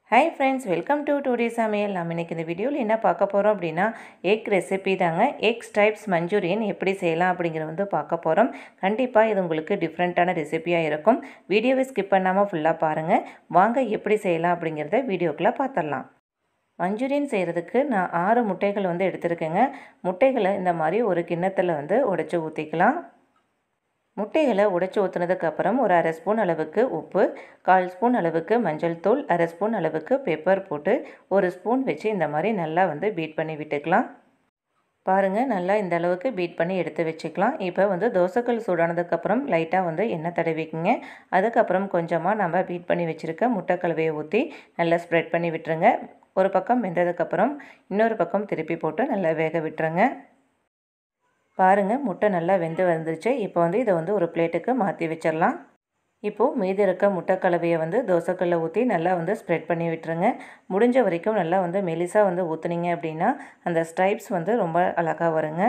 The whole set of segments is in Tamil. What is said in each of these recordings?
Hi friends, welcome to today's சமையல். நாம் இன்னைக்கு இந்த வீடியோவில் என்ன பார்க்க போகிறோம் அப்படின்னா எக் ரெசிபி தாங்க. எக் ஸ்ட்ரைப்ஸ் மஞ்சூரியன் எப்படி செய்யலாம் அப்படிங்கிறத பார்க்க போகிறோம். கண்டிப்பாக இது உங்களுக்கு டிஃப்ரெண்ட்டான ரெசிபியாக இருக்கும். வீடியோவை ஸ்கிப் பண்ணாமல் ஃபுல்லாக பாருங்கள். வாங்க எப்படி செய்யலாம் அப்படிங்கிறத வீடியோக்குள்ளே பார்த்துடலாம். மஞ்சூரியன் செய்கிறதுக்கு நான் 6 முட்டைகள் எடுத்திருக்கேங்க. முட்டைகளை இந்த மாதிரி ஒரு கிண்ணத்தில் உடைச்சி ஊற்றிக்கலாம். முட்டைகளை உடைச்சி ஊற்றினதுக்கப்புறம் ஒரு அரை ஸ்பூன் அளவுக்கு உப்பு, 1/4 ஸ்பூன் அளவுக்கு மஞ்சள் தூள், அரை ஸ்பூன் அளவுக்கு பெப்பர் போட்டு ஒரு ஸ்பூன் வச்சு இந்த மாதிரி நல்லா பீட் பண்ணி விட்டுக்கலாம். பாருங்கள், நல்லா இந்த அளவுக்கு பீட் பண்ணி எடுத்து வச்சுக்கலாம். இப்போ தோசைக்கல் சூடானதுக்கப்புறம் லைட்டாக எண்ணெய் தடவிக்குங்க. அதுக்கப்புறம் கொஞ்சமாக நம்ம பீட் பண்ணி வச்சுருக்க முட்டை கலவையை ஊற்றி நல்லா ஸ்ப்ரெட் பண்ணி விட்டுருங்க. ஒரு பக்கம் வெந்ததுக்கப்புறம் இன்னொரு பக்கம் திருப்பி போட்டு நல்லா வேக விட்டுருங்க. பாருங்கள், முட்டை நல்லா வெந்து வந்துருச்சு. இப்போ இதை ஒரு பிளேட்டுக்கு மாற்றி வச்சிடலாம். இப்போது மீதி இருக்க முட்டை கலவையை தோசைக்கல்ல ஊற்றி நல்லா ஸ்ப்ரெட் பண்ணி விட்டுருங்க. முடிஞ்ச வரைக்கும் நல்லா மெலிசாக ஊற்றுனீங்க அப்படின்னா அந்த ஸ்ட்ரைப்ஸ் ரொம்ப அழகாக வருங்க.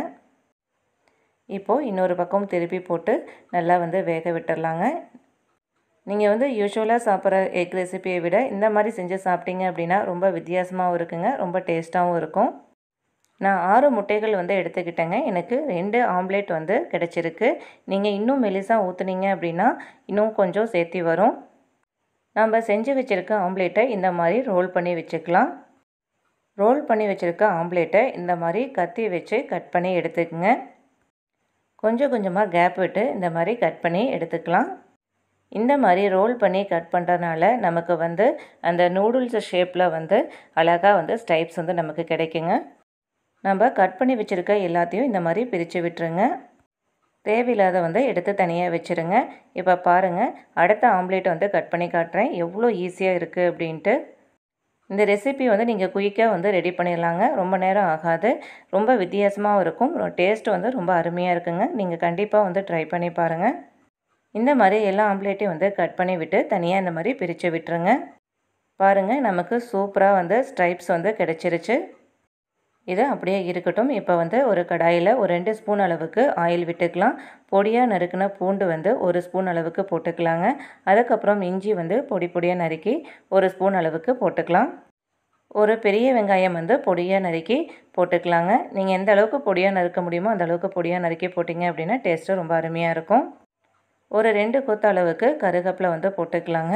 இப்போது இன்னொரு பக்கம் திருப்பி போட்டு நல்லா வேக விட்டுடலாங்க. நீங்கள் யூஸ்வலாக சாப்பிட்ற எக் ரெசிபியை விட இந்த மாதிரி செஞ்சு சாப்பிட்டீங்க அப்படின்னா ரொம்ப வித்தியாசமாகவும் இருக்குங்க, ரொம்ப டேஸ்ட்டாகவும் இருக்கும். நான் 6 முட்டைகள் எடுத்துக்கிட்டேங்க. எனக்கு 2 ஆம்லேட் கிடச்சிருக்கு. நீங்கள் இன்னும் மெலிசாக ஊற்றுனீங்க அப்படின்னா இன்னும் கொஞ்சம் சேர்த்தி வரும். நம்ம செஞ்சு வச்சுருக்க ஆம்லேட்டை இந்த மாதிரி ரோல் பண்ணி வச்சுக்கலாம். ரோல் பண்ணி வச்சுருக்க ஆம்லேட்டை இந்த மாதிரி கத்தி வச்சு கட் பண்ணி எடுத்துக்கங்க. கொஞ்சம் கொஞ்சமாக கேப் விட்டு இந்த மாதிரி கட் பண்ணி எடுத்துக்கலாம். இந்த மாதிரி ரோல் பண்ணி கட் பண்ணுறதுனால நமக்கு அந்த நூடுல்ஸ் ஷேப்பில் அழகாக ஸ்ட்ரைப்ஸ் நமக்கு கிடைக்குங்க. நம்ம கட் பண்ணி வச்சுருக்க எல்லாத்தையும் இந்த மாதிரி பிரித்து விட்டுருங்க. தேவையில்லாத எடுத்து தனியாக வச்சுருங்க. இப்போ பாருங்கள், அடுத்த ஆம்லேட்டை கட் பண்ணி காட்டுறேன். எவ்வளோ ஈஸியாக இருக்குது அப்படின்ட்டு. இந்த ரெசிபி நீங்கள் குயிக்காக ரெடி பண்ணிடலாங்க. ரொம்ப நேரம் ஆகாது. ரொம்ப வித்தியாசமாகவும் இருக்கும். டேஸ்ட் ரொம்ப அருமையாக இருக்குங்க. நீங்கள் கண்டிப்பாக ட்ரை பண்ணி பாருங்கள். இந்த மாதிரி எல்லா ஆம்லேட்டையும் கட் பண்ணி விட்டு தனியாக இந்த மாதிரி பிரித்து விட்டுருங்க. பாருங்கள், நமக்கு சூப்பராக ஸ்ட்ரைப்ஸ் கிடச்சிருச்சு. இது அப்படியே இருக்கட்டும். இப்போ ஒரு கடாயில் ஒரு 2 ஸ்பூன் அளவுக்கு ஆயில் விட்டுக்கலாம். பொடியாக நறுக்கின பூண்டு 1 ஸ்பூன் அளவுக்கு போட்டுக்கலாங்க. அதுக்கப்புறம் இஞ்சி பொடி பொடியாக நறுக்கி 1 ஸ்பூன் அளவுக்கு போட்டுக்கலாம். ஒரு பெரிய வெங்காயம் பொடியாக நறுக்கி போட்டுக்கலாங்க. நீங்கள் எந்த அளவுக்கு பொடியாக நறுக்க முடியுமோ அந்த அளவுக்கு பொடியாக நறுக்கி போட்டிங்க அப்படின்னா டேஸ்ட்டு ரொம்ப அருமையாக இருக்கும். ஒரு 2 கொத்து அளவுக்கு கருவேப்பிலை போட்டுக்கலாங்க.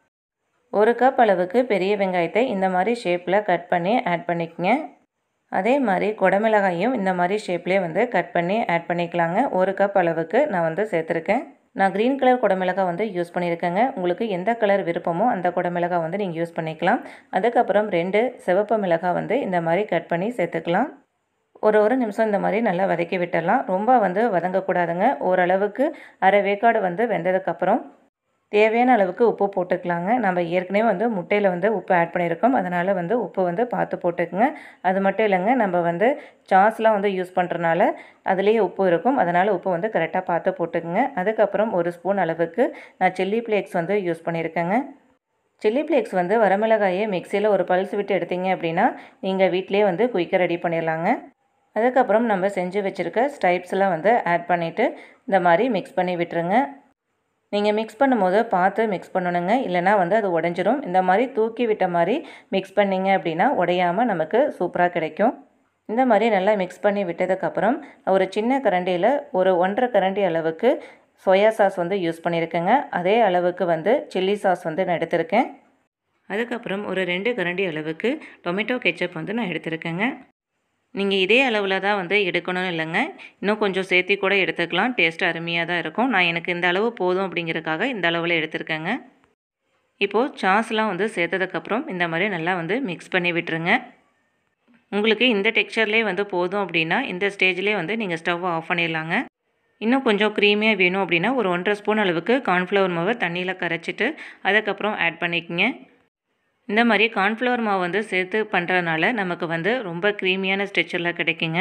1 கப் அளவுக்கு பெரிய வெங்காயத்தை இந்த மாதிரி ஷேப்பில் கட் பண்ணி ஆட் பண்ணிக்கங்க. அதே மாதிரி குடமிளகாயும் இந்த மாதிரி ஷேப்லேயே கட் பண்ணி ஆட் பண்ணிக்கலாங்க. 1 கப் அளவுக்கு நான் சேர்த்துருக்கேன். நான் க்ரீன் கலர் குடமிளகாய் யூஸ் பண்ணியிருக்கேங்க. உங்களுக்கு எந்த கலர் விருப்பமோ அந்த குடமிளகாய் நீங்கள் யூஸ் பண்ணிக்கலாம். அதுக்கப்புறம் 2 சிவப்பு மிளகாய் இந்த மாதிரி கட் பண்ணி சேர்த்துக்கலாம். ஒரு நிமிஷம் இந்த மாதிரி நல்லா வதக்கி விட்டுடலாம். ரொம்ப வதங்கக்கூடாதுங்க. ஓரளவுக்கு அரை வேக்காடு வெந்ததுக்கப்புறம் தேவையான அளவுக்கு உப்பு போட்டுக்கலாங்க. நம்ம ஏற்கனவே முட்டையில் உப்பு ஆட் பண்ணியிருக்கோம். அதனால் உப்பு பார்த்து போட்டுக்குங்க. அது மட்டும் இல்லைங்க, நம்ம சாஸ்லாம் யூஸ் பண்ணுறனால அதுலேயே உப்பு இருக்கும். அதனால் உப்பு கரெக்டாக பார்த்து போட்டுக்குங்க. அதுக்கப்புறம் 1 ஸ்பூன் அளவுக்கு நான் சில்லி ஃப்ளேக்ஸ் யூஸ் பண்ணியிருக்கேங்க. சில்லி ஃப்ளேக்ஸ் வரமிளகாயை மிக்சியில் ஒரு பல்ஸ் விட்டு எடுத்தீங்க அப்படின்னா நீங்கள் வீட்டிலே குயிக்காக ரெடி பண்ணிடலாங்க. அதுக்கப்புறம் நம்ம செஞ்சு வச்சுருக்க ஸ்ட்ரைப்ஸ்லாம் ஆட் பண்ணிவிட்டு இந்த மாதிரி மிக்ஸ் பண்ணி விட்டுருங்க. நீங்கள் மிக்ஸ் பண்ணும்போது பார்த்து மிக்ஸ் பண்ணணுங்க, இல்லைனா அது உடஞ்சிரும். இந்த மாதிரி தூக்கி விட்ட மாதிரி மிக்ஸ் பண்ணிங்க அப்படின்னா உடையாமல் நமக்கு சூப்பராக கிடைக்கும். இந்த மாதிரி நல்லா மிக்ஸ் பண்ணி விட்டதுக்கப்புறம் ஒரு சின்ன கரண்டியில் ஒரு 1.5 கரண்டி அளவுக்கு சோயா சாஸ் யூஸ் பண்ணியிருக்கேங்க. அதே அளவுக்கு சில்லி சாஸ் நான் எடுத்திருக்கேன். அதுக்கப்புறம் ஒரு 2 கரண்டி அளவுக்கு டொமேட்டோ கெச்சப் நான் எடுத்திருக்கேங்க. நீங்கள் இதே அளவில் தான் எடுக்கணும்னு இல்லைங்க, இன்னும் கொஞ்சம் சேர்த்தி கூட எடுத்துக்கலாம். டேஸ்ட் அருமையாக தான் இருக்கும். நான் எனக்கு இந்த அளவு போதும் அப்படிங்கிறதுக்காக இந்த அளவில் எடுத்துருக்கேங்க. இப்போது சாஸ்லாம் சேர்த்ததுக்கப்புறம் இந்த மாதிரி நல்லா மிக்ஸ் பண்ணி விட்டுருங்க. உங்களுக்கு இந்த டெக்ஸ்சர்லேயே போதும் அப்படின்னா இந்த ஸ்டேஜ்லேயே நீங்கள் ஸ்டவ் ஆஃப் பண்ணிடலாங்க. இன்னும் கொஞ்சம் க்ரீமியாக வேணும் அப்படின்னா ஒரு 1.5 ஸ்பூன் அளவுக்கு கார்ன்ஃப்ளவர் மாவை தண்ணியில் கரைச்சிட்டு அதுக்கப்புறம் ஆட் பண்ணிக்கங்க. இந்த மாதிரி கார்ன்ஃப்ளவர் மாவு சேர்த்து பண்ணுறதுனால நமக்கு ரொம்ப க்ரீமியான ஸ்ட்ரெச்சரில் கிடைக்குங்க.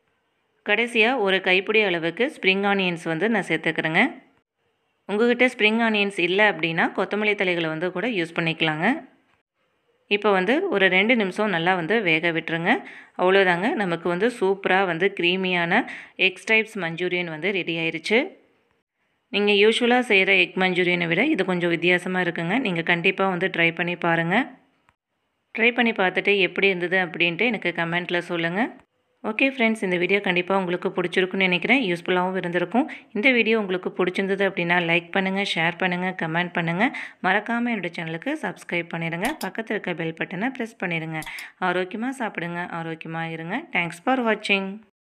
கடைசியாக ஒரு கைப்பிடி அளவுக்கு ஸ்ப்ரிங் ஆனியன்ஸ் நான் சேர்த்துக்கிறேங்க. உங்கள்கிட்ட ஸ்ப்ரிங் ஆனியன்ஸ் இல்லை அப்படின்னா கொத்தமல்லி தலைகளை கூட யூஸ் பண்ணிக்கலாங்க. இப்போ ஒரு 2 நிமிஷம் நல்லா வேக விட்டுருங்க. அவ்வளோதாங்க, நமக்கு சூப்பராக க்ரீமியான எக் ஸ்ட்ரைப்ஸ் மஞ்சூரியன் ரெடி ஆயிடுச்சு. நீங்கள் யூசுவலாக செய்கிற எக் மஞ்சூரியனை விட இது கொஞ்சம் வித்தியாசமாக இருக்குங்க. நீங்கள் கண்டிப்பாக ட்ரை பண்ணி பாருங்கள். ட்ரை பண்ணி பார்த்துட்டு எப்படி இருந்தது அப்படின்ட்டு எனக்கு கமெண்ட்டில் சொல்லுங்கள். ஓகே ஃப்ரெண்ட்ஸ், இந்த வீடியோ கண்டிப்பாக உங்களுக்கு பிடிச்சிருக்குன்னு நினைக்கிறேன். யூஸ்ஃபுல்லாகவும் இருந்திருக்கும். இந்த வீடியோ உங்களுக்கு பிடிச்சிருந்தது அப்படின்னா லைக் பண்ணுங்கள், ஷேர் பண்ணுங்கள், கமெண்ட் பண்ணுங்கள். மறக்காமல் என்னோடய சேனலுக்கு சப்ஸ்கிரைப் பண்ணிடுங்க. பக்கத்தில் இருக்க பெல் பட்டனை ப்ரெஸ் பண்ணிடுங்க. ஆரோக்கியமாக சாப்பிடுங்க, ஆரோக்கியமாக இருங்க. தேங்க்ஸ் ஃபார் வாட்சிங்.